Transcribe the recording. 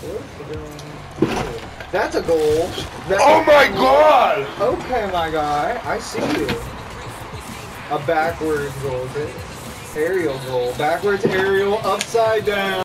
That's a goal. Oh my god! Okay, my guy. I see you. A backwards goal. Aerial goal. Backwards aerial upside down.